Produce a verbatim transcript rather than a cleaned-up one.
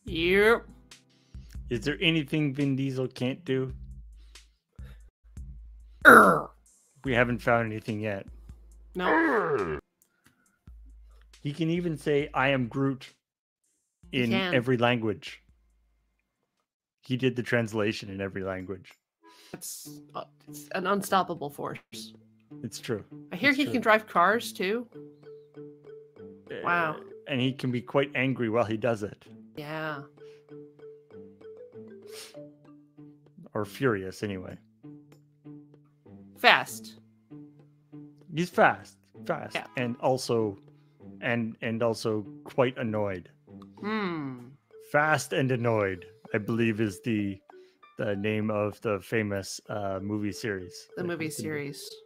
Yep. Is there anything Vin Diesel can't do? Urgh. We haven't found anything yet. No. He can even say, I am Groot in can. every language. He did the translation in every language. It's, uh, it's an unstoppable force. It's true. I hear it's he true. can drive cars too. Uh, Wow. And he can be quite angry while he does it. Yeah. Or furious, anyway. Fast. He's fast. Fast. Yeah. And also and and also quite annoyed. Hmm. Fast and Annoyed, I believe, is the the name of the famous uh, movie series. The movie series.